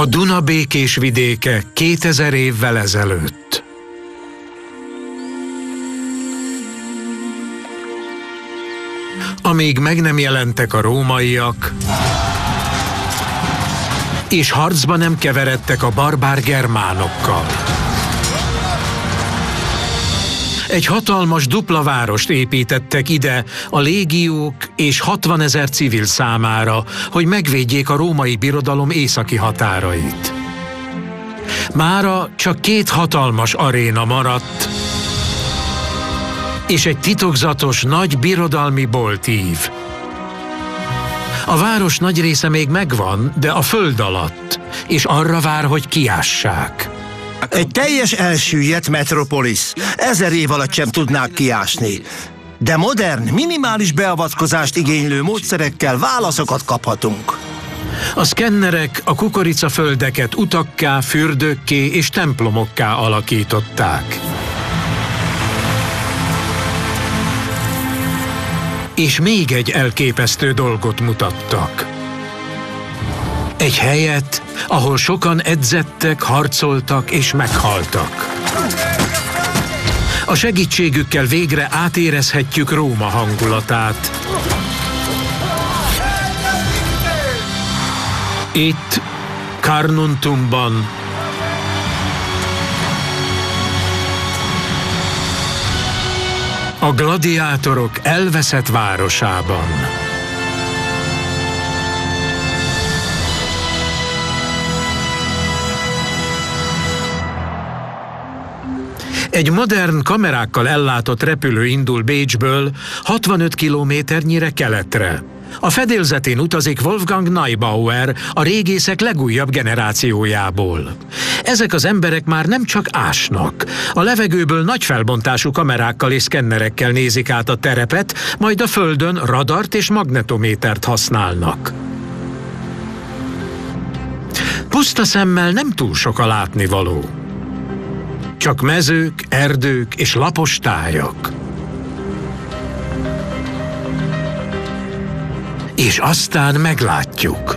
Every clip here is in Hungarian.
A Duna békés vidéke 2000 évvel ezelőtt. Amíg meg nem jelentek a rómaiak, és harcba nem keveredtek a barbár germánokkal. Egy hatalmas dupla várost építettek ide a légiók és 60 000 civil számára, hogy megvédjék a római birodalom északi határait. Mára csak 2 hatalmas aréna maradt, és egy titokzatos nagy birodalmi boltív. A város nagy része még megvan, de a föld alatt, és arra vár, hogy kiássák. Egy teljes elsüllyedt metropolisz. 1000 év alatt sem tudnák kiásni. De modern, minimális beavatkozást igénylő módszerekkel válaszokat kaphatunk. A szkennerek a kukoricaföldeket utakká, fürdőkké és templomokká alakították. És még egy elképesztő dolgot mutattak. Egy helyet, ahol sokan edzettek, harcoltak és meghaltak. A segítségükkel végre átérezhetjük Róma hangulatát. Itt, Carnuntumban, a gladiátorok elveszett városában. Egy modern kamerákkal ellátott repülő indul Bécsből 65 kilométernyire keletre. A fedélzetén utazik Wolfgang Neubauer, a régészek legújabb generációjából. Ezek az emberek már nem csak ásnak. A levegőből nagy felbontású kamerákkal és szkennerekkel nézik át a terepet, majd a földön radart és magnetométert használnak. Puszta szemmel nem túl sok a látnivaló. Csak mezők, erdők és lapos tájak. És aztán meglátjuk.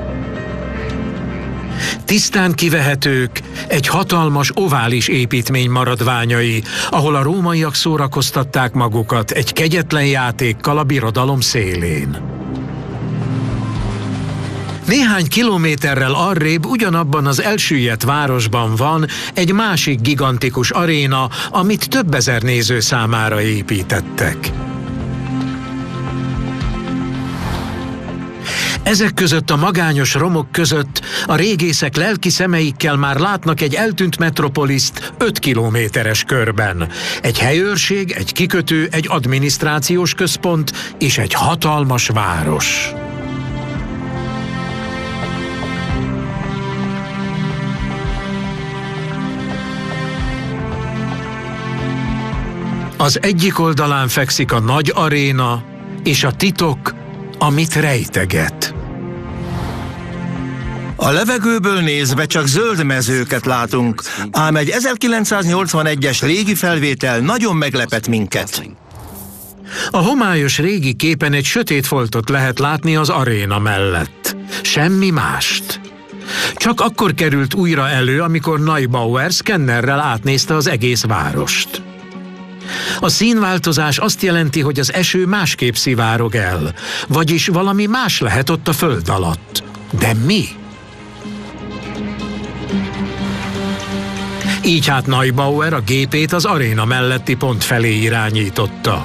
Tisztán kivehetők egy hatalmas ovális építmény maradványai, ahol a rómaiak szórakoztatták magukat egy kegyetlen játékkal a birodalom szélén. Néhány kilométerrel arrébb ugyanabban az elsüllyedt városban van egy másik gigantikus aréna, amit több ezer néző számára építettek. Ezek között a magányos romok között a régészek lelki szemeikkel már látnak egy eltűnt metropoliszt 5 kilométeres körben. Egy helyőrség, egy kikötő, egy adminisztrációs központ és egy hatalmas város. Az egyik oldalán fekszik a nagy aréna és a titok, amit rejteget. A levegőből nézve csak zöld mezőket látunk, ám egy 1981-es régi felvétel nagyon meglepett minket. A homályos régi képen egy sötét foltot lehet látni az aréna mellett. Semmi mást. Csak akkor került újra elő, amikor Neubauer szkennerrel átnézte az egész várost. A színváltozás azt jelenti, hogy az eső másképp szivárog el, vagyis valami más lehet ott a föld alatt. De mi? Így hát Neubauer a gépét az aréna melletti pont felé irányította.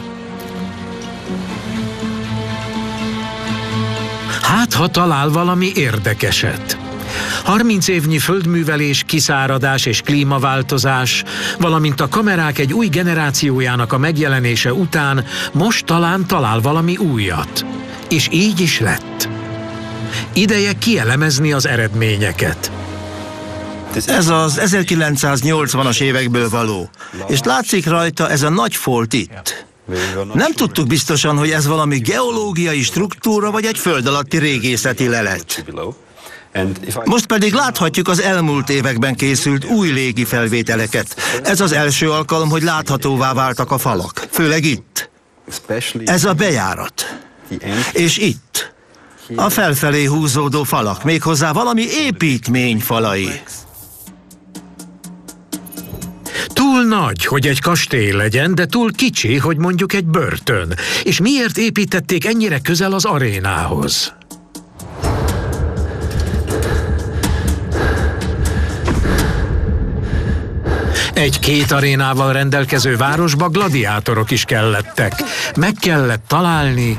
Hát, ha talál valami érdekeset. 30 évnyi földművelés, kiszáradás és klímaváltozás, valamint a kamerák egy új generációjának a megjelenése után most talán talál valami újat. És így is lett. Ideje kielemezni az eredményeket. Ez az 1980-as évekből való, és látszik rajta ez a nagy folt itt. Nem tudtuk biztosan, hogy ez valami geológiai struktúra, vagy egy föld alatti régészeti lelet. Most pedig láthatjuk az elmúlt években készült új légi felvételeket. Ez az első alkalom, hogy láthatóvá váltak a falak, főleg itt. Ez a bejárat. És itt. A felfelé húzódó falak, méghozzá valami építmény falai. Túl nagy, hogy egy kastély legyen, de túl kicsi, hogy mondjuk egy börtön. És miért építették ennyire közel az arénához? Egy két arénával rendelkező városba gladiátorok is kellettek. Meg kellett találni,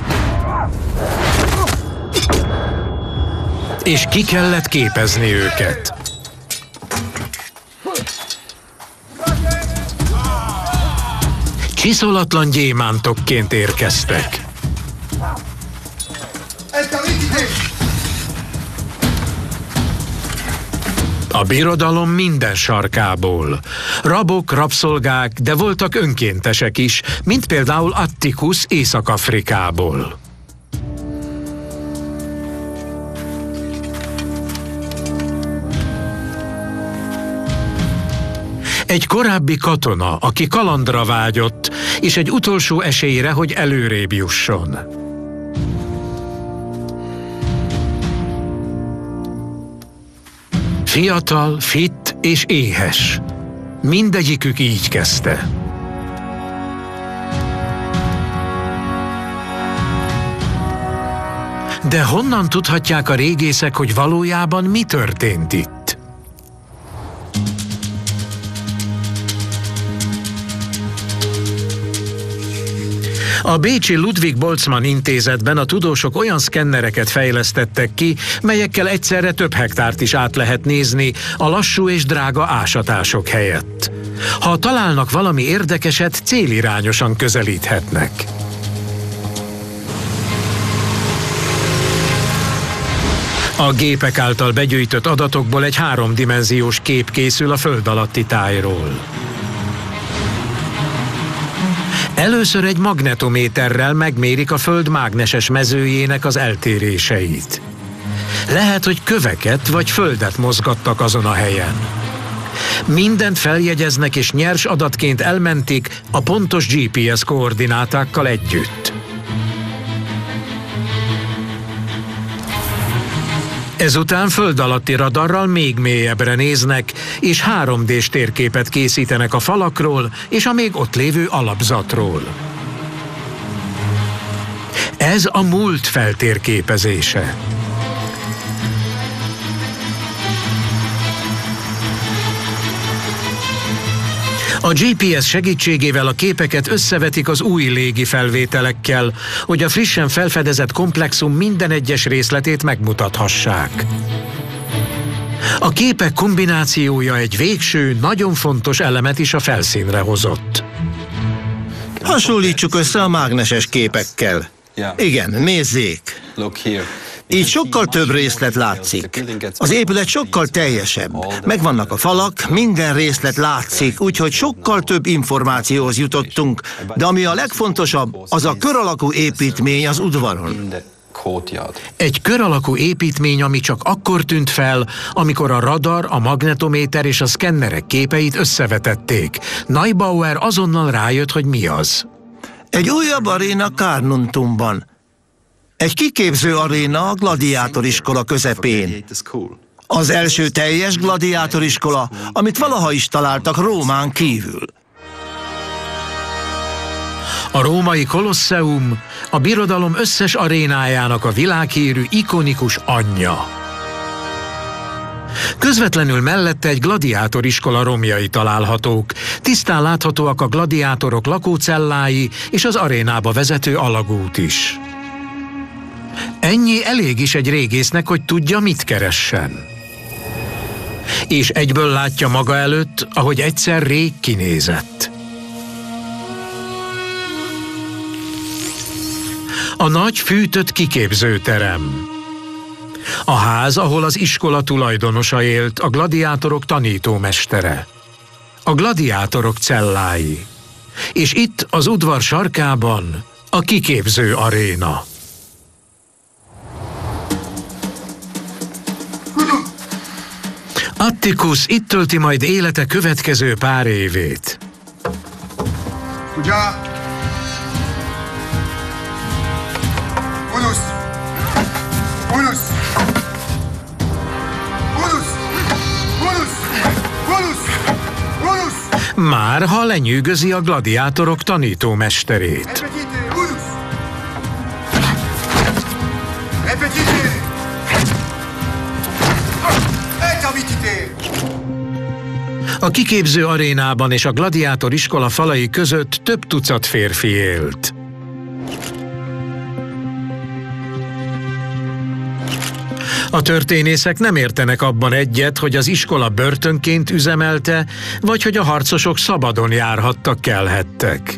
és ki kellett képezni őket. Csiszolatlan gyémántokként érkeztek. A birodalom minden sarkából. Rabok, rabszolgák, de voltak önkéntesek is, mint például Atticus Észak-Afrikából. Egy korábbi katona, aki kalandra vágyott, és egy utolsó esélyre, hogy előrébb jusson. Fiatal, fit és éhes. Mindegyikük így kezdte. De honnan tudhatják a régészek, hogy valójában mi történt itt? A bécsi Ludwig Boltzmann intézetben a tudósok olyan szkennereket fejlesztettek ki, melyekkel egyszerre több hektárt is át lehet nézni a lassú és drága ásatások helyett. Ha találnak valami érdekeset, célirányosan közelíthetnek. A gépek által begyűjtött adatokból egy háromdimenziós kép készül a föld alatti tájról. Először egy magnetométerrel megmérik a Föld mágneses mezőjének az eltéréseit. Lehet, hogy köveket vagy földet mozgattak azon a helyen. Mindent feljegyeznek és nyers adatként elmentik a pontos GPS koordinátákkal együtt. Ezután föld alatti radarral még mélyebbre néznek, és 3D-s térképet készítenek a falakról és a még ott lévő alapzatról. Ez a múlt feltérképezése. A GPS segítségével a képeket összevetik az új légi felvételekkel, hogy a frissen felfedezett komplexum minden egyes részletét megmutathassák. A képek kombinációja egy végső, nagyon fontos elemet is a felszínre hozott. Hasonlítsuk össze a mágneses képekkel. Igen, nézzék! Így sokkal több részlet látszik. Az épület sokkal teljesebb. Megvannak a falak, minden részlet látszik, úgyhogy sokkal több információhoz jutottunk, de ami a legfontosabb, az a kör alakú építmény az udvaron. Egy kör alakú építmény, ami csak akkor tűnt fel, amikor a radar, a magnetométer és a szkennerek képeit összevetették. Neubauer azonnal rájött, hogy mi az. Egy újabb aréna Carnuntumban. Egy kiképző aréna a gladiátoriskola közepén. Az első teljes gladiátoriskola, amit valaha is találtak Rómán kívül. A római Kolosseum a birodalom összes arénájának a világhírű ikonikus anyja. Közvetlenül mellette egy gladiátoriskola romjai találhatók. Tisztán láthatóak a gladiátorok lakócellái és az arénába vezető alagút is. Ennyi elég is egy régésznek, hogy tudja, mit keressen. És egyből látja maga előtt, ahogy egyszer rég kinézett. A nagy fűtött kiképzőterem. A ház, ahol az iskola tulajdonosa élt, a gladiátorok tanítómestere. A gladiátorok cellái. És itt az udvar sarkában a kiképző aréna. Atticus itt tölti majd élete következő pár évét. Már ha lenyűgözi a gladiátorok tanítómesterét. A kiképző arénában és a gladiátor iskola falai között több tucat férfi élt. A történészek nem értenek abban egyet, hogy az iskola börtönként üzemelte, vagy hogy a harcosok szabadon járhattak, kelhettek.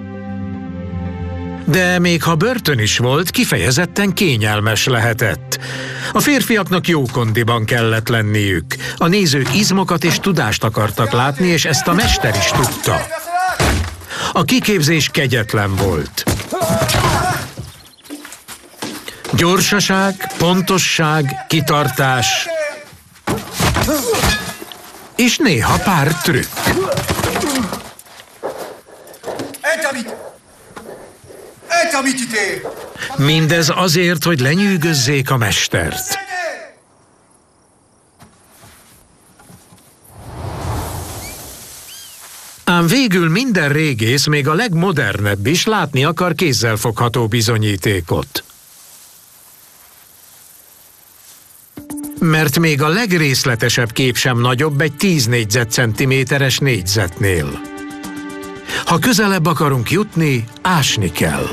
De még ha börtön is volt, kifejezetten kényelmes lehetett. A férfiaknak jó kondiban kellett lenniük. A nézők izmokat és tudást akartak látni, és ezt a mester is tudta. A kiképzés kegyetlen volt. Gyorsaság, pontosság, kitartás, és néha pár trükk. Mindez azért, hogy lenyűgözzék a mestert. Ám végül minden régész, még a legmodernebb is látni akar kézzelfogható bizonyítékot. Mert még a legrészletesebb kép sem nagyobb egy 10 négyzetcentiméteres négyzetnél. Ha közelebb akarunk jutni, ásni kell.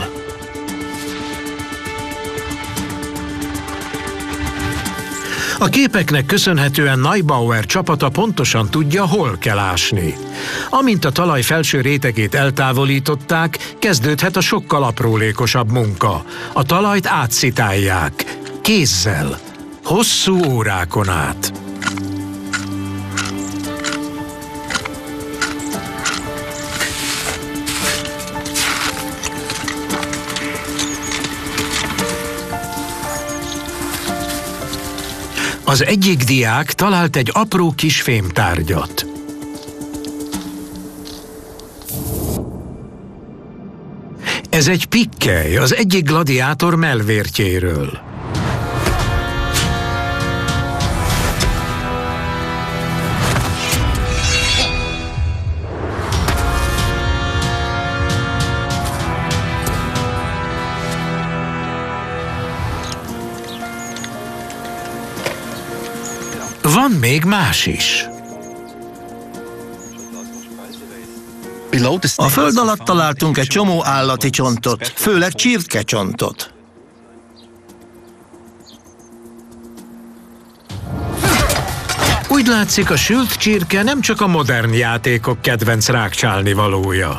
A képeknek köszönhetően Neubauer csapata pontosan tudja, hol kell ásni. Amint a talaj felső rétegét eltávolították, kezdődhet a sokkal aprólékosabb munka. A talajt átszitálják, kézzel, hosszú órákon át. Az egyik diák talált egy apró kis fémtárgyat. Ez egy pikkely, az egyik gladiátor mellvértjéről. Van még más is. A föld alatt találtunk egy csomó állati csontot, főleg csirkecsontot. Úgy látszik, a sült csirke nem csak a modern játékok kedvenc rágcsálni valója.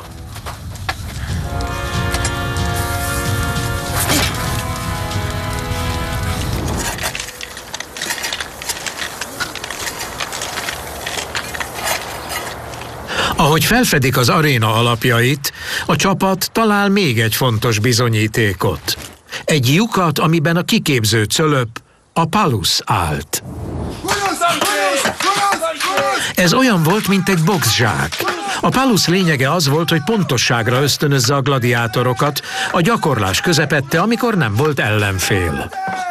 Ahogy felfedik az aréna alapjait, a csapat talál még egy fontos bizonyítékot. Egy lyukat, amiben a kiképző cölöp, a palusz állt. Ez olyan volt, mint egy boxzsák. A palusz lényege az volt, hogy pontosságra ösztönözze a gladiátorokat a gyakorlás közepette, amikor nem volt ellenfél.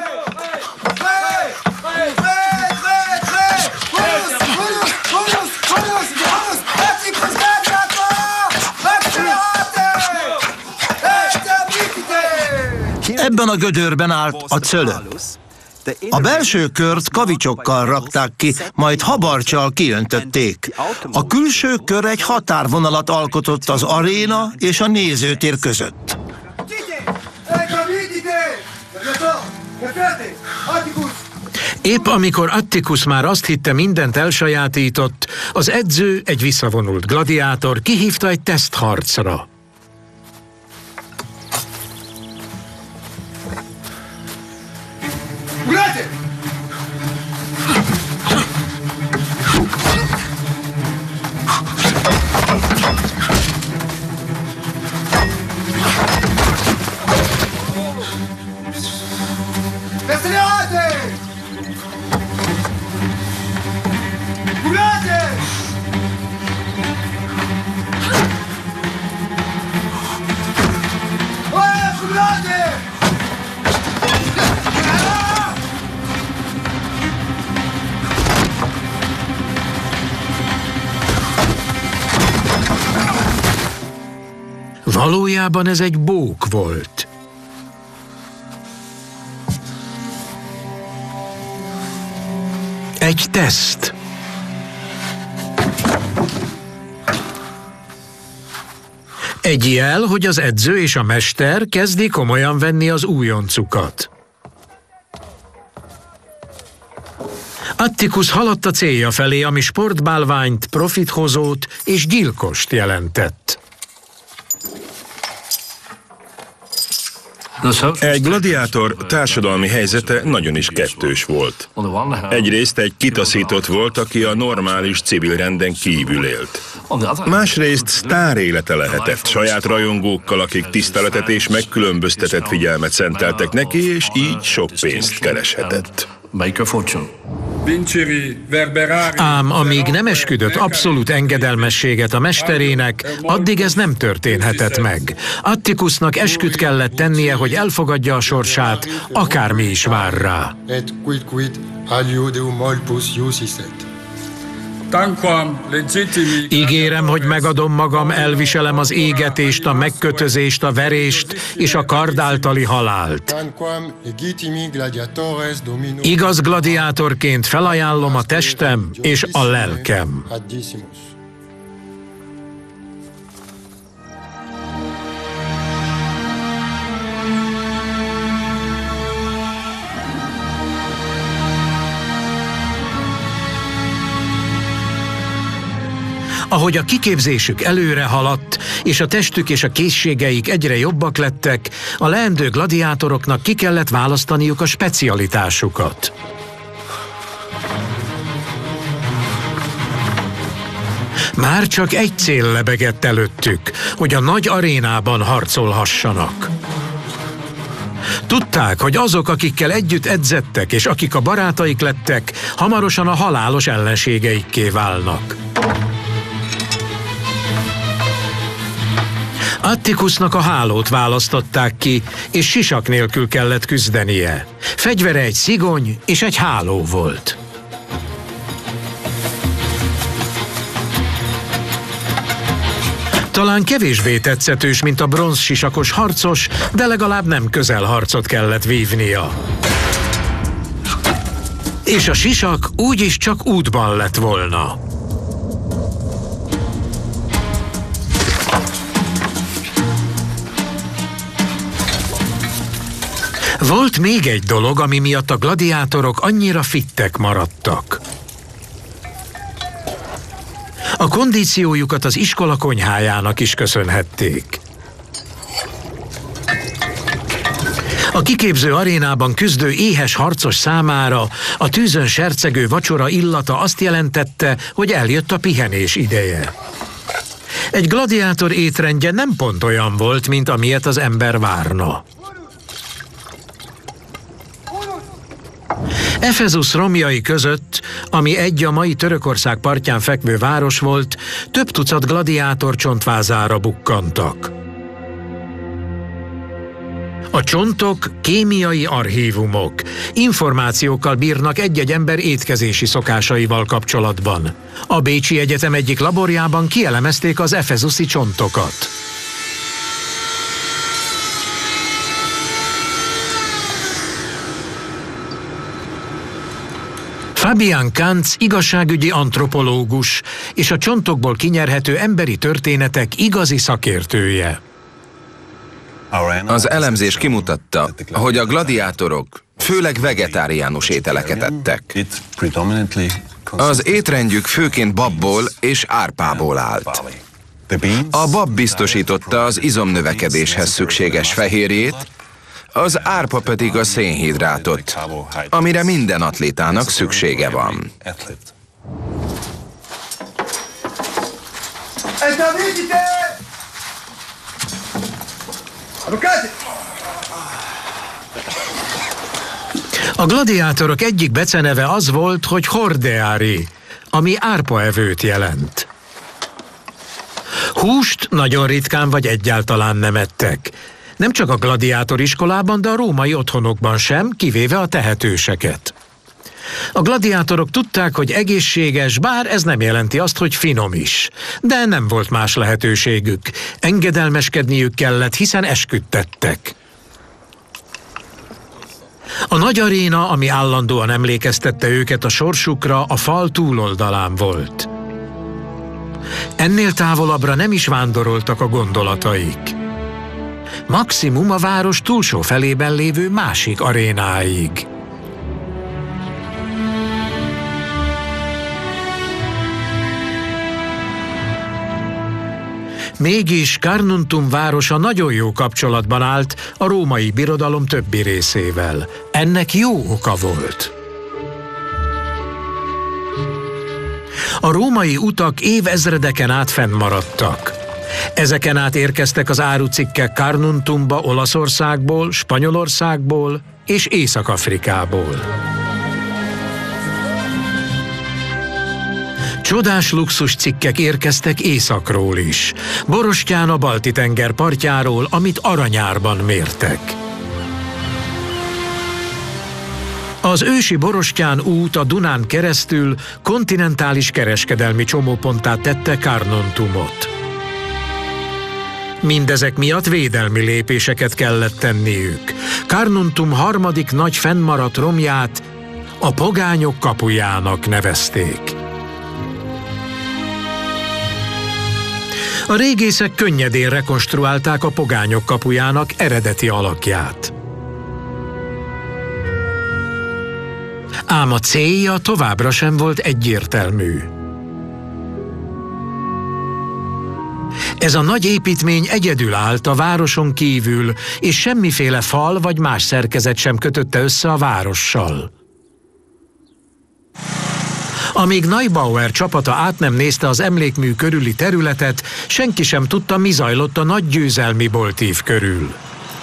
Ebben a gödörben állt a cölöp. A belső kört kavicsokkal rakták ki, majd habarccsal kiöntötték. A külső kör egy határvonalat alkotott az aréna és a nézőtér között. Épp amikor Atticus már azt hitte, mindent elsajátított, az edző, egy visszavonult gladiátor kihívta egy tesztharcra. Valójában ez egy bók volt. Egy teszt. Egy jel, hogy az edző és a mester kezdi komolyan venni az újoncukat. Atticus haladt a célja felé, ami sportbálványt, profithozót és gyilkost jelentett. Egy gladiátor társadalmi helyzete nagyon is kettős volt. Egyrészt egy kitaszított volt, aki a normális civil renden kívül élt. Másrészt sztár élete lehetett, saját rajongókkal, akik tiszteletet és megkülönböztetett figyelmet szenteltek neki, és így sok pénzt kereshetett. Ám amíg nem esküdött abszolút engedelmességet a mesterének, addig ez nem történhetett meg. Atticusnak esküt kellett tennie, hogy elfogadja a sorsát, akármi is vár rá. Ígérem, hogy megadom magam, elviselem az égetést, a megkötözést, a verést és a kard általi halált. Igaz gladiátorként felajánlom a testem és a lelkem. Ahogy a kiképzésük előre haladt, és a testük és a készségeik egyre jobbak lettek, a leendő gladiátoroknak ki kellett választaniuk a specialitásukat. Már csak egy cél lebegett előttük, hogy a nagy arénában harcolhassanak. Tudták, hogy azok, akikkel együtt edzettek, és akik a barátaik lettek, hamarosan a halálos ellenségeikké válnak. Atticusnak a hálót választották ki, és sisak nélkül kellett küzdenie. Fegyvere egy szigony és egy háló volt. Talán kevésbé tetszetős, mint a bronzsisakos harcos, de legalább nem közelharcot kellett vívnia. És a sisak úgyis csak útban lett volna. Volt még egy dolog, ami miatt a gladiátorok annyira fittek maradtak. A kondíciójukat az iskola konyhájának is köszönhették. A kiképző arénában küzdő éhes harcos számára a tűzön sercegő vacsora illata azt jelentette, hogy eljött a pihenés ideje. Egy gladiátor étrendje nem pont olyan volt, mint amilyet az ember várna. Efezus romjai között, ami egy a mai Törökország partján fekvő város volt, több tucat gladiátor csontvázára bukkantak. A csontok kémiai archívumok, információkkal bírnak egy-egy ember étkezési szokásaival kapcsolatban. A Bécsi Egyetem egyik laborjában kielemezték az efezuszi csontokat. Fabian Kantz igazságügyi antropológus és a csontokból kinyerhető emberi történetek igazi szakértője. Az elemzés kimutatta, hogy a gladiátorok főleg vegetáriánus ételeket ettek. Az étrendjük főként babból és árpából állt. A bab biztosította az izomnövekedéshez szükséges fehérjét, az árpa pedig a szénhidrátot, amire minden atlétának szüksége van. A gladiátorok egyik beceneve az volt, hogy hordeári, ami árpaevőt jelent. Húst nagyon ritkán vagy egyáltalán nem ettek. Nem csak a gladiátor iskolában, de a római otthonokban sem, kivéve a tehetőseket. A gladiátorok tudták, hogy egészséges, bár ez nem jelenti azt, hogy finom is. De nem volt más lehetőségük. Engedelmeskedniük kellett, hiszen esküdtettek. A nagy aréna, ami állandóan emlékeztette őket a sorsukra, a fal túloldalán volt. Ennél távolabbra nem is vándoroltak a gondolataik. Maximum a város túlsó felében lévő másik arénáig. Mégis Carnuntum városa nagyon jó kapcsolatban állt a római birodalom többi részével. Ennek jó oka volt. A római utak évezredeken át fennmaradtak. Ezeken át érkeztek az árucikkek Carnuntumba Olaszországból, Spanyolországból és Észak-Afrikából. Csodás luxus cikkek érkeztek északról is. Borostyán a Balti-tenger partjáról, amit aranyárban mértek. Az ősi Borostyán út a Dunán keresztül kontinentális kereskedelmi csomóponttá tette Carnuntumot. Mindezek miatt védelmi lépéseket kellett tenniük. Carnuntum harmadik nagy fennmaradt romját a pogányok kapujának nevezték. A régészek könnyedén rekonstruálták a pogányok kapujának eredeti alakját. Ám a célja továbbra sem volt egyértelmű. Ez a nagy építmény egyedül állt a városon kívül, és semmiféle fal vagy más szerkezet sem kötötte össze a várossal. Amíg Neubauer csapata át nem nézte az emlékmű körüli területet, senki sem tudta, mi zajlott a nagy győzelmi boltív körül.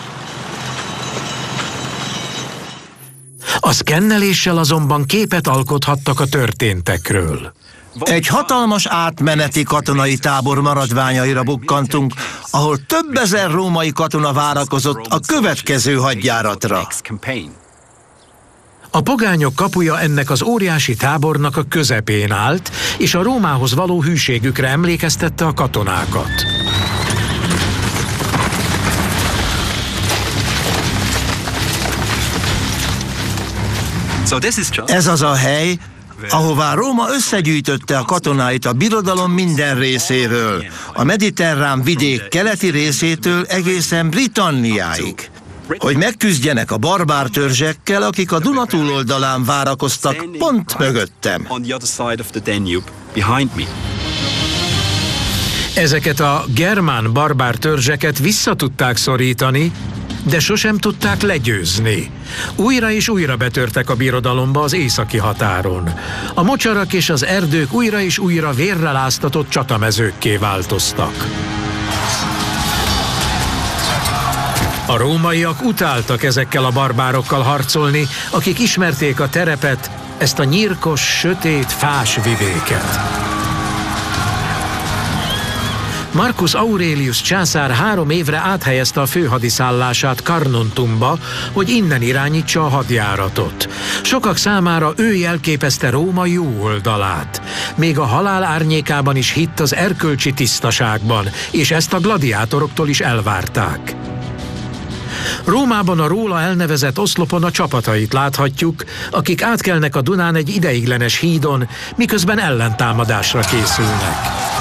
A szkenneléssel azonban képet alkothattak a történtekről. Egy hatalmas átmeneti katonai tábor maradványaira bukkantunk, ahol több ezer római katona várakozott a következő hadjáratra. A pogányok kapuja ennek az óriási tábornak a közepén állt, és a Rómához való hűségükre emlékeztette a katonákat. Ez az a hely, ahová Róma összegyűjtötte a katonáit a birodalom minden részéről, a mediterrán vidék keleti részétől egészen Britanniáig, hogy megküzdjenek a barbár törzsekkel, akik a Duna túloldalán várakoztak pont mögöttem. Ezeket a germán barbár törzseket vissza tudták szorítani, de sosem tudták legyőzni. Újra és újra betörtek a birodalomba az északi határon. A mocsarak és az erdők újra és újra vérrel áztatott csatamezőkké változtak. A rómaiak utáltak ezekkel a barbárokkal harcolni, akik ismerték a terepet, ezt a nyírkos, sötét, fás vidéket. Marcus Aurelius császár 3 évre áthelyezte a főhadiszállását Carnuntumba, hogy innen irányítsa a hadjáratot. Sokak számára ő jelképezte Róma jó oldalát. Még a halál árnyékában is hitt az erkölcsi tisztaságban, és ezt a gladiátoroktól is elvárták. Rómában a róla elnevezett oszlopon a csapatait láthatjuk, akik átkelnek a Dunán egy ideiglenes hídon, miközben ellentámadásra készülnek.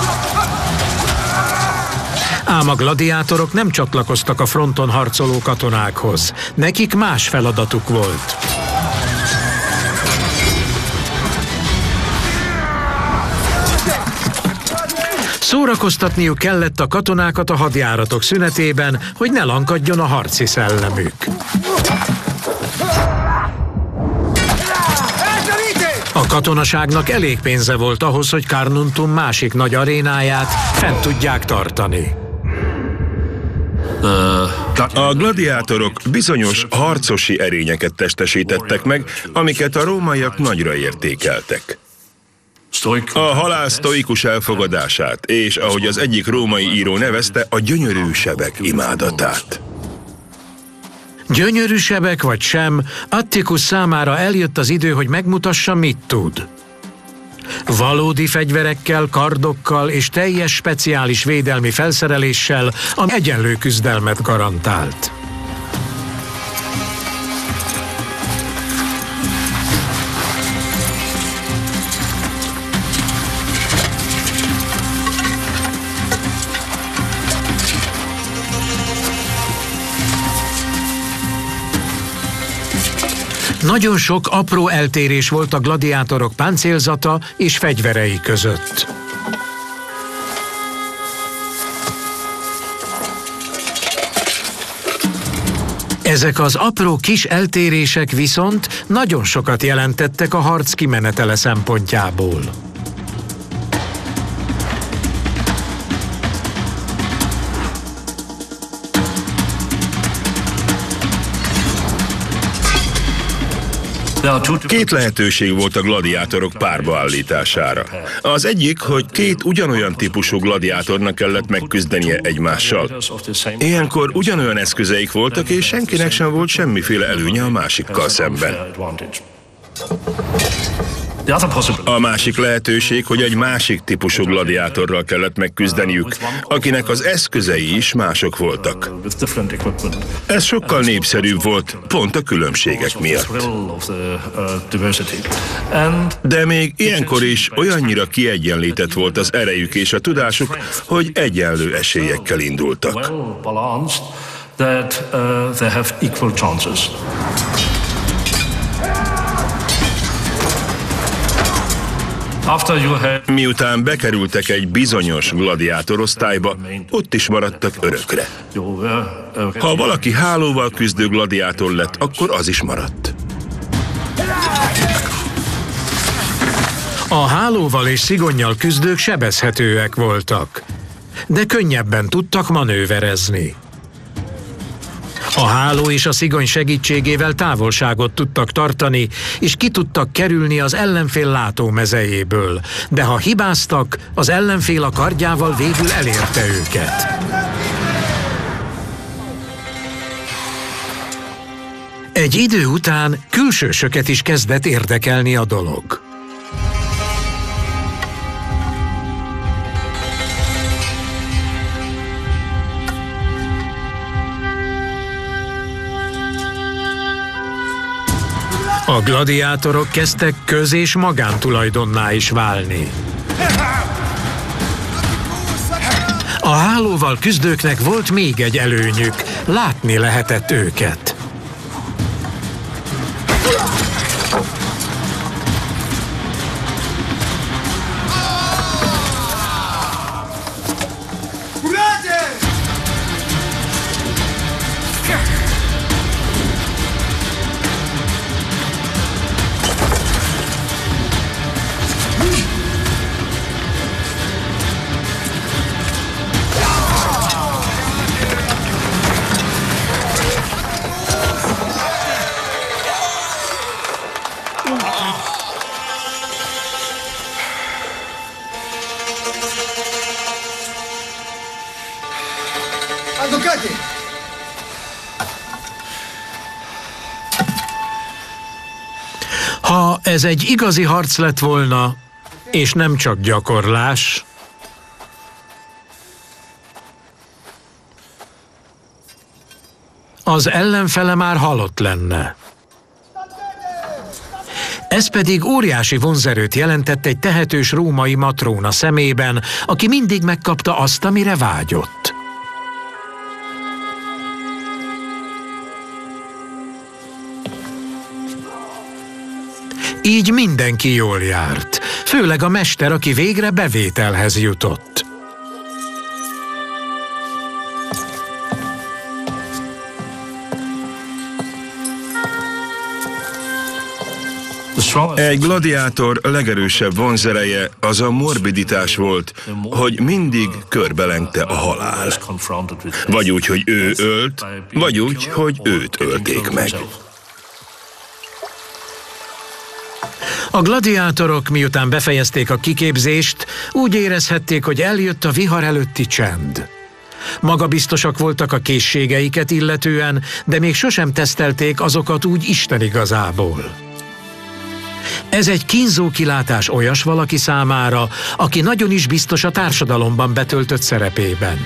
Ám a gladiátorok nem csatlakoztak a fronton harcoló katonákhoz. Nekik más feladatuk volt. Szórakoztatniuk kellett a katonákat a hadjáratok szünetében, hogy ne lankadjon a harci szellemük. A katonaságnak elég pénze volt ahhoz, hogy Carnuntum másik nagy arénáját fent tudják tartani. A gladiátorok bizonyos harcosi erényeket testesítettek meg, amiket a rómaiak nagyra értékeltek. A halál sztoikus elfogadását, és ahogy az egyik római író nevezte, a gyönyörű sebek imádatát. Gyönyörű sebek vagy sem, Atticus számára eljött az idő, hogy megmutassa, mit tud. Valódi fegyverekkel, kardokkal és teljes speciális védelmi felszereléssel, ami egyenlő küzdelmet garantált. Nagyon sok apró eltérés volt a gladiátorok páncélzata és fegyverei között. Ezek az apró kis eltérések viszont nagyon sokat jelentettek a harc kimenetele szempontjából. Két lehetőség volt a gladiátorok párba állítására. Az egyik, hogy két ugyanolyan típusú gladiátornak kellett megküzdenie egymással. Ilyenkor ugyanolyan eszközeik voltak, és senkinek sem volt semmiféle előnye a másikkal szemben. A másik lehetőség, hogy egy másik típusú gladiátorral kellett megküzdeniük, akinek az eszközei is mások voltak. Ez sokkal népszerűbb volt, pont a különbségek miatt. De még ilyenkor is olyannyira kiegyenlített volt az erejük és a tudásuk, hogy egyenlő esélyekkel indultak. Miután bekerültek egy bizonyos gladiátorosztályba, ott is maradtak örökre. Ha valaki hálóval küzdő gladiátor lett, akkor az is maradt. A hálóval és szigonnyal küzdők sebezhetőek voltak, de könnyebben tudtak manőverezni. A háló és a szigony segítségével távolságot tudtak tartani, és ki tudtak kerülni az ellenfél látómezejéből, de ha hibáztak, az ellenfél a kardjával végül elérte őket. Egy idő után külsősöket is kezdett érdekelni a dolog. A gladiátorok kezdtek köz- és magántulajdonná is válni. A hálóval küzdőknek volt még egy előnyük, látni lehetett őket. Ha ez egy igazi harc lett volna, és nem csak gyakorlás, az ellenfele már halott lenne. Ez pedig óriási vonzerőt jelentett egy tehetős római matróna szemében, aki mindig megkapta azt, amire vágyott. Így mindenki jól járt, főleg a mester, aki végre bevételhez jutott. Egy gladiátor legerősebb vonzereje az a morbiditás volt, hogy mindig körbelengte a halál. Vagy úgy, hogy ő ölt, vagy úgy, hogy őt ölték meg. A gladiátorok, miután befejezték a kiképzést, úgy érezhették, hogy eljött a vihar előtti csend. Magabiztosak voltak a készségeiket illetően, de még sosem tesztelték azokat úgy Isten igazából. Ez egy kínzó kilátás olyas valaki számára, aki nagyon is biztos a társadalomban betöltött szerepében.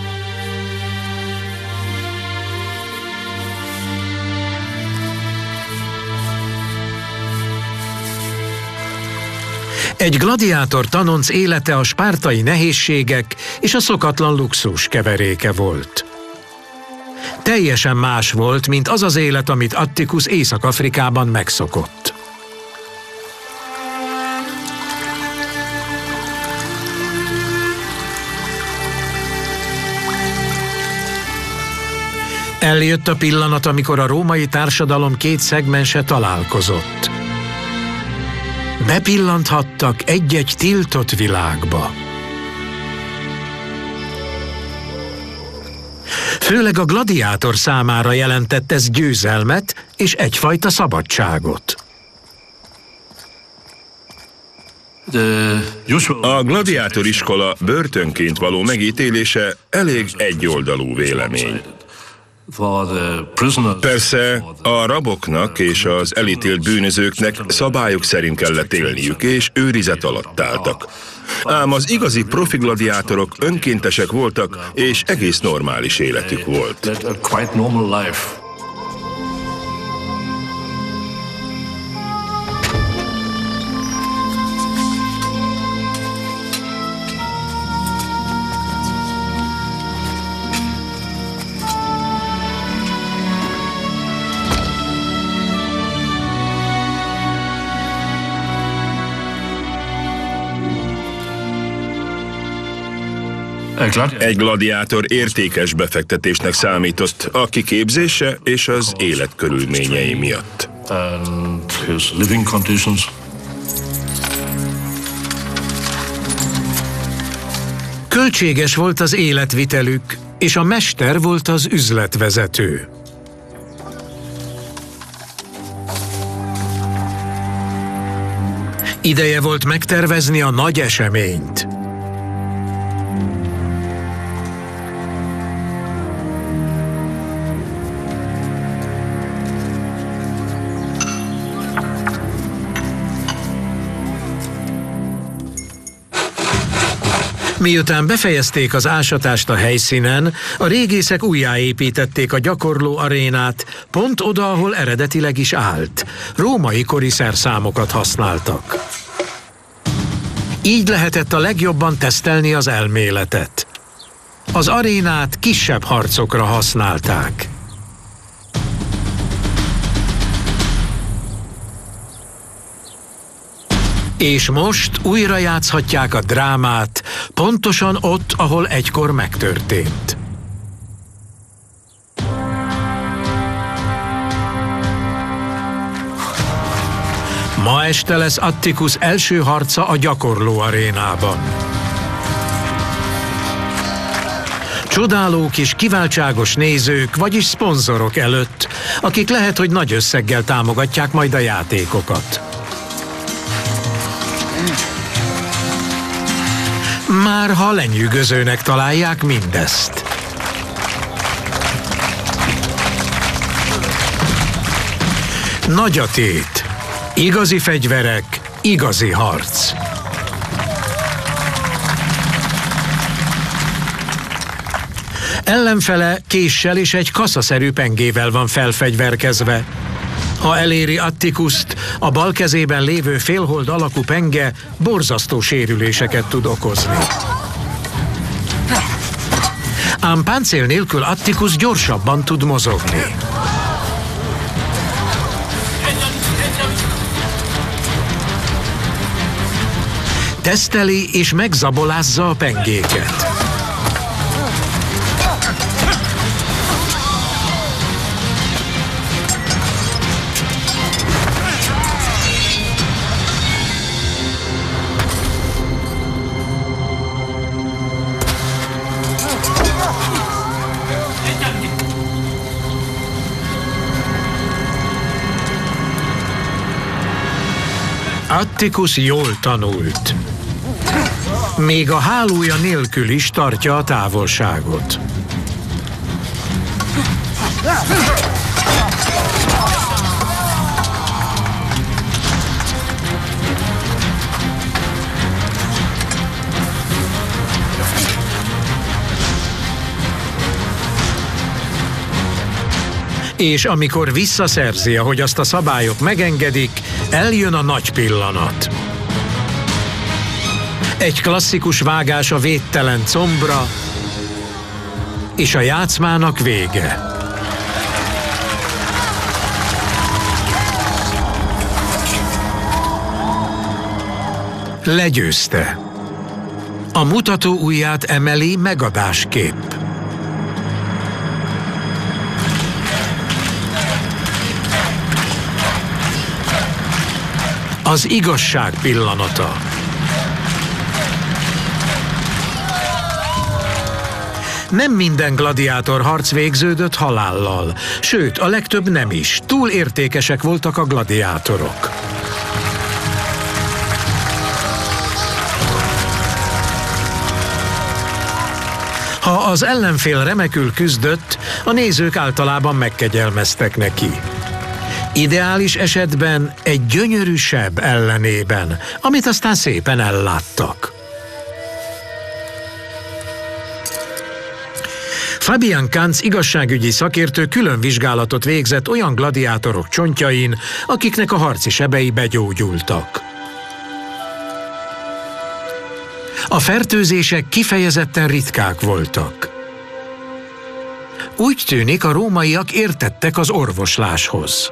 Egy gladiátor tanonc élete a spártai nehézségek és a szokatlan luxus keveréke volt. Teljesen más volt, mint az az élet, amit Atticus Észak-Afrikában megszokott. Eljött a pillanat, amikor a római társadalom két szegmense találkozott. Bepillanthattak egy-egy tiltott világba. Főleg a gladiátor számára jelentett ez győzelmet és egyfajta szabadságot. A gladiátoriskola börtönként való megítélése elég egyoldalú vélemény. Persze a raboknak és az elítélt bűnözőknek szabályok szerint kellett élniük, és őrizet alatt álltak. Ám az igazi profi gladiátorok önkéntesek voltak, és egész normális életük volt. Egy gladiátor értékes befektetésnek számított a kiképzése és az életkörülményei miatt. Költséges volt az életvitelük, és a mester volt az üzletvezető. Ideje volt megtervezni a nagy eseményt. Miután befejezték az ásatást a helyszínen, a régészek újjáépítették a gyakorló arénát, pont oda, ahol eredetileg is állt. Római kori szerszámokat használtak. Így lehetett a legjobban tesztelni az elméletet. Az arénát kisebb harcokra használták. És most újra játszhatják a drámát, pontosan ott, ahol egykor megtörtént. Ma este lesz Atticus első harca a gyakorló arénában. Csodálók és kiváltságos nézők, vagyis szponzorok előtt, akik lehet, hogy nagy összeggel támogatják majd a játékokat. Már ha lenyűgözőnek találják mindezt. Nagy a tét. Igazi fegyverek, igazi harc. Ellenfele késsel és egy kaszaszerű pengével van felfegyverkezve. Ha eléri Atticust, a bal kezében lévő félhold alakú penge borzasztó sérüléseket tud okozni. Ám páncél nélkül Atticus gyorsabban tud mozogni. Teszteli és megzabolázza a pengéket. Atticus jól tanult. Még a hálója nélkül is tartja a távolságot. És amikor visszaszerzi, ahogy azt a szabályok megengedik, eljön a nagy pillanat. Egy klasszikus vágás a védtelen combra, és a játszmának vége. Legyőzte. A mutató ujját emeli megadásképp. Az igazság pillanata. Nem minden gladiátor harc végződött halállal, sőt, a legtöbb nem is. Túl értékesek voltak a gladiátorok. Ha az ellenfél remekül küzdött, a nézők általában megkegyelmeztek neki. Ideális esetben egy gyönyörű seb ellenében, amit aztán szépen elláttak. Fabian Kantz igazságügyi szakértő külön vizsgálatot végzett olyan gladiátorok csontjain, akiknek a harci sebei begyógyultak. A fertőzések kifejezetten ritkák voltak. Úgy tűnik, a rómaiak értettek az orvosláshoz.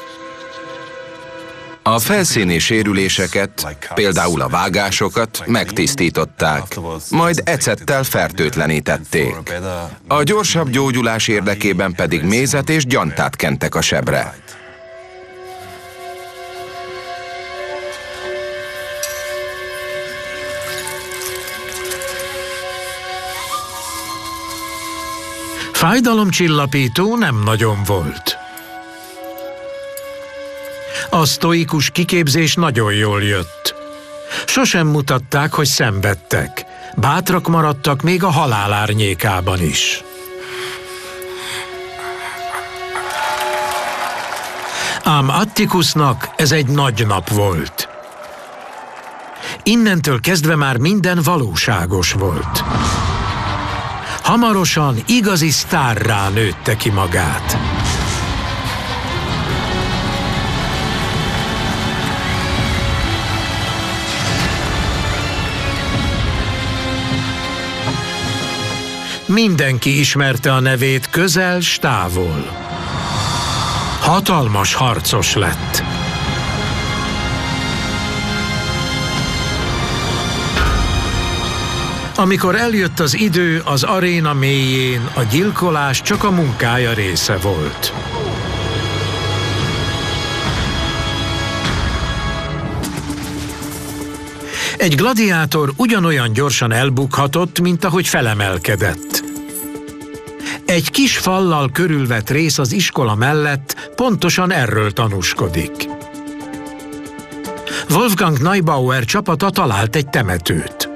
A felszíni sérüléseket, például a vágásokat megtisztították, majd ecettel fertőtlenítették. A gyorsabb gyógyulás érdekében pedig mézet és gyantát kentek a sebre. Fájdalomcsillapító nem nagyon volt. A sztoikus kiképzés nagyon jól jött. Sosem mutatták, hogy szenvedtek. Bátrak maradtak még a halál árnyékában is. Ám Atticusnak ez egy nagy nap volt. Innentől kezdve már minden valóságos volt. Hamarosan igazi sztárrá nőtte ki magát. Mindenki ismerte a nevét közel s távol. Hatalmas harcos lett. Amikor eljött az idő, az aréna mélyén a gyilkolás csak a munkája része volt. Egy gladiátor ugyanolyan gyorsan elbukhatott, mint ahogy felemelkedett. Egy kis fallal körülvett rész az iskola mellett pontosan erről tanúskodik. Wolfgang Neubauer csapata talált egy temetőt.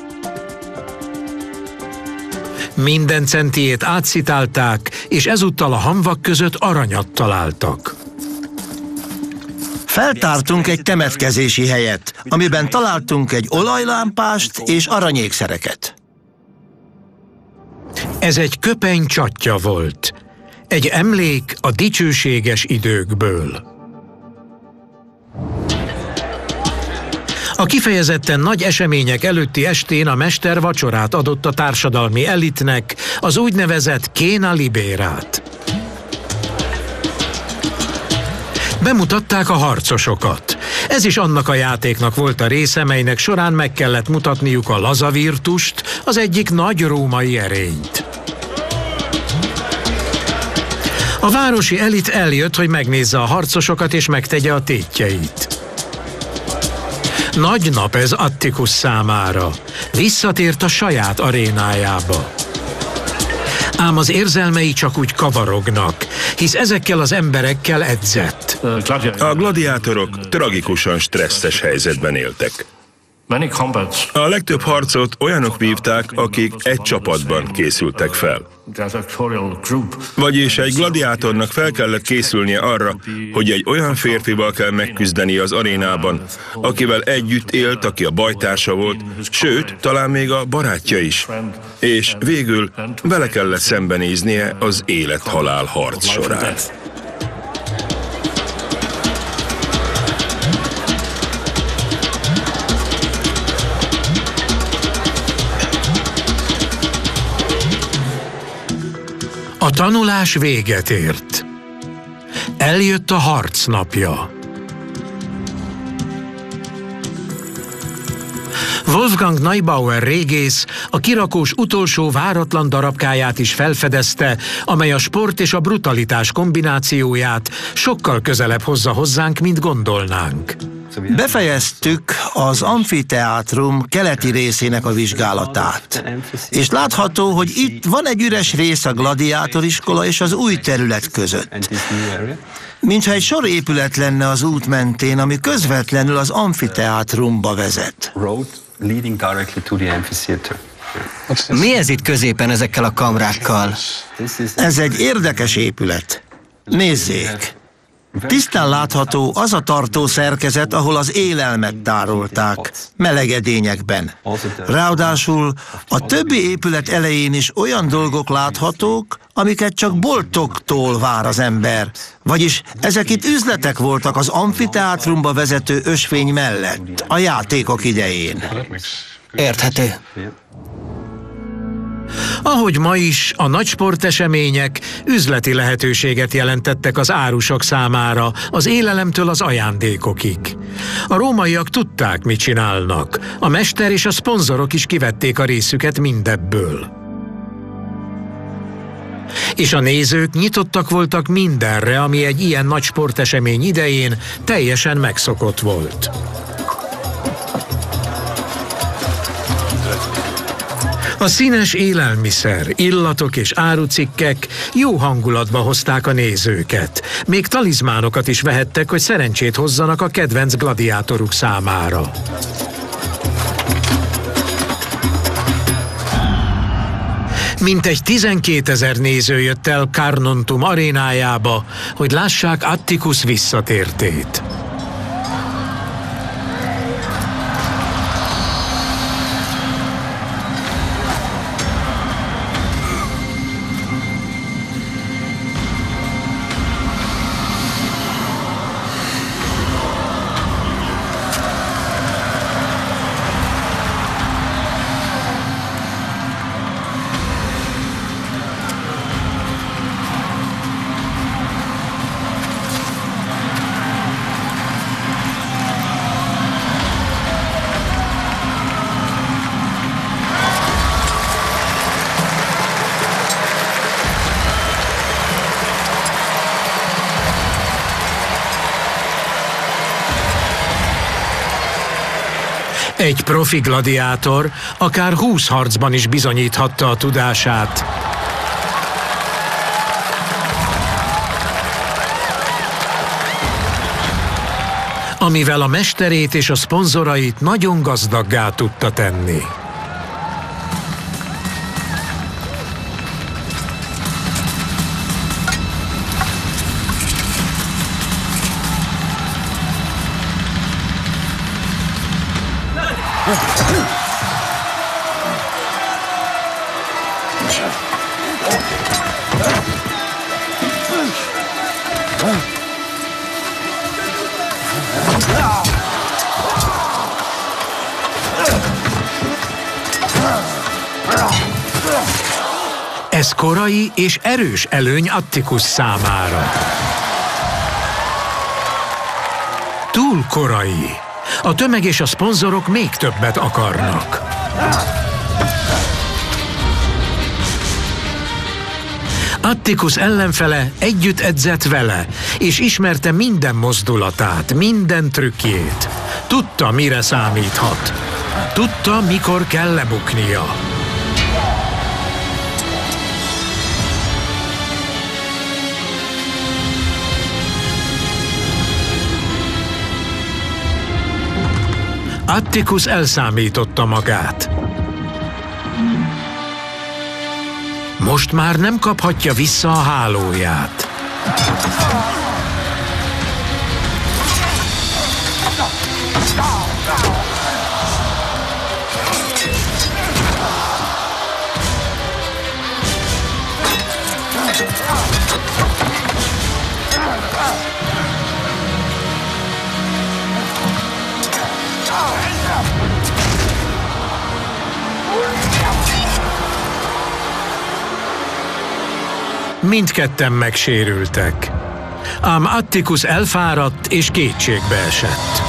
Minden centiét átszitálták, és ezúttal a hamvak között aranyat találtak. Feltártunk egy temetkezési helyet, amiben találtunk egy olajlámpást és aranyékszereket. Ez egy köpeny csatja volt. Egy emlék a dicsőséges időkből. A kifejezetten nagy események előtti estén a mester vacsorát adott a társadalmi elitnek, az úgynevezett Cena Liberát. Bemutatták a harcosokat. Ez is annak a játéknak volt a része, melynek során meg kellett mutatniuk a laza virtust, az egyik nagy római erényt. A városi elit eljött, hogy megnézze a harcosokat és megtegye a tétjeit. Nagy nap ez Atticus számára. Visszatért a saját arénájába. Ám az érzelmei csak úgy kavarognak, hisz ezekkel az emberekkel edzett. A gladiátorok tragikusan stresszes helyzetben éltek. A legtöbb harcot olyanok vívták, akik egy csapatban készültek fel. Vagyis egy gladiátornak fel kellett készülnie arra, hogy egy olyan férfival kell megküzdeni az arénában, akivel együtt élt, aki a bajtársa volt, sőt, talán még a barátja is. És végül vele kellett szembenéznie az élet-halál harc során. A tanulás véget ért. Eljött a harc napja. Wolfgang Neubauer régész a kirakós utolsó váratlan darabkáját is felfedezte, amely a sport és a brutalitás kombinációját sokkal közelebb hozza hozzánk, mint gondolnánk. Befejeztük az amfiteátrum keleti részének a vizsgálatát. És látható, hogy itt van egy üres rész a gladiátoriskola és az új terület között. Mintha egy sor épület lenne az út mentén, ami közvetlenül az amfiteátrumba vezet. Mi ez itt középen ezekkel a kamrákkal? Ez egy érdekes épület. Nézzék! Tisztán látható az a tartó szerkezet, ahol az élelmet tárolták, melegedényekben. Ráadásul a többi épület elején is olyan dolgok láthatók, amiket csak boltoktól vár az ember. Vagyis ezek itt üzletek voltak az amfiteátrumba vezető ösvény mellett, a játékok idején. Érthető. Ahogy ma is, a nagy sportesemények üzleti lehetőséget jelentettek az árusok számára, az élelemtől az ajándékokig. A rómaiak tudták, mit csinálnak. A mester és a szponzorok is kivették a részüket mindebből. És a nézők nyitottak voltak mindenre, ami egy ilyen nagy sportesemény idején teljesen megszokott volt. A színes élelmiszer, illatok és árucikkek jó hangulatba hozták a nézőket. Még talizmánokat is vehettek, hogy szerencsét hozzanak a kedvenc gladiátoruk számára. Mintegy 12 000 néző jött el Carnuntum arénájába, hogy lássák Atticus visszatértét. Egy profi gladiátor akár 20 harcban is bizonyíthatta a tudását. Amivel a mesterét és a szponzorait nagyon gazdaggá tudta tenni. Ez korai és erős előny Atticus számára. Túl korai. A tömeg és a szponzorok még többet akarnak. Atticus ellenfele együtt edzett vele, és ismerte minden mozdulatát, minden trükkjét. Tudta, mire számíthat. Tudta, mikor kell lebuknia. Atticus elszámította magát. Most már nem kaphatja vissza a hálóját. Mindketten megsérültek. Ám Atticus elfáradt és kétségbe esett.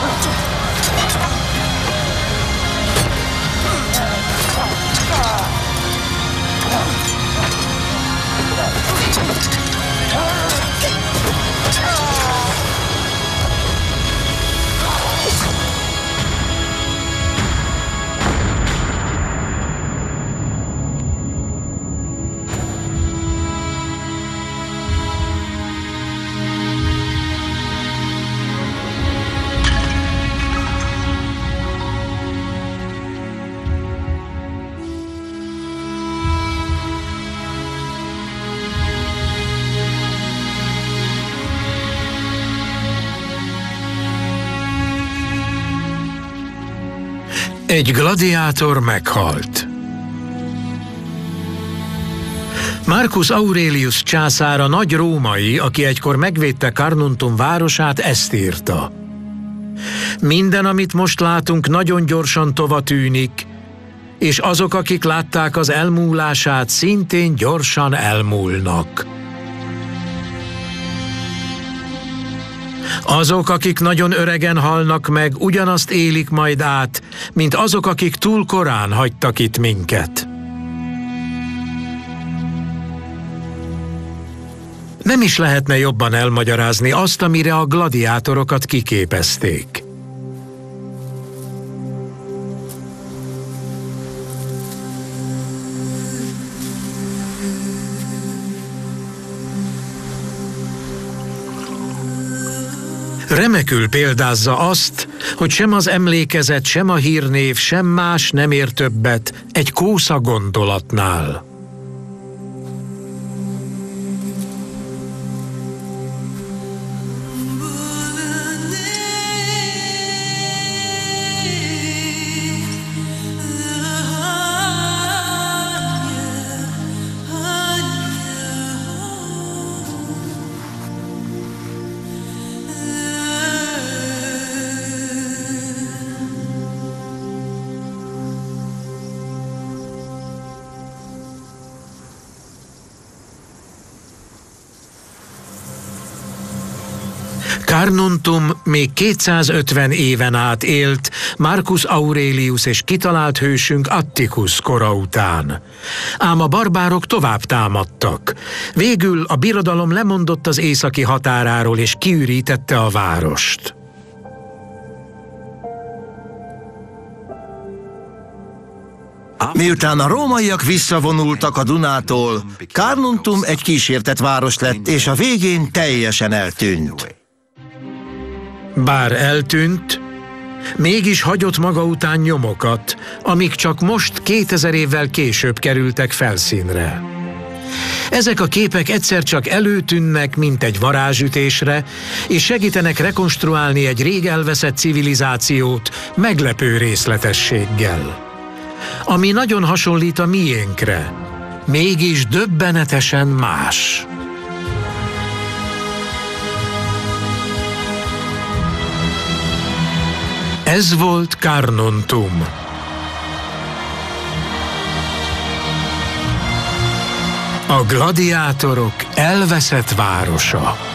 Egy gladiátor meghalt. Marcus Aurelius császár, a nagy római, aki egykor megvédte Carnuntum városát, ezt írta: minden, amit most látunk, nagyon gyorsan tovatűnik, és azok, akik látták az elmúlását, szintén gyorsan elmúlnak. Azok, akik nagyon öregen halnak meg, ugyanazt élik majd át, mint azok, akik túl korán hagytak itt minket. Nem is lehetne jobban elmagyarázni azt, amire a gladiátorokat kiképezték. Remekül példázza azt, hogy sem az emlékezet, sem a hírnév, sem más nem ér többet egy kósza gondolatnál. Carnuntum még 250 éven át élt Marcus Aurelius és kitalált hősünk Atticus kora után. Ám a barbárok tovább támadtak. Végül a birodalom lemondott az északi határáról és kiürítette a várost. Miután a rómaiak visszavonultak a Dunától, Carnuntum egy kísértett város lett, és a végén teljesen eltűnt. Bár eltűnt, mégis hagyott maga után nyomokat, amik csak most 2000 évvel később kerültek felszínre. Ezek a képek egyszer csak előtűnnek, mint egy varázsütésre, és segítenek rekonstruálni egy rég elveszett civilizációt meglepő részletességgel. Ami nagyon hasonlít a miénkre, mégis döbbenetesen más. Ez volt Carnuntum. A gladiátorok elveszett városa.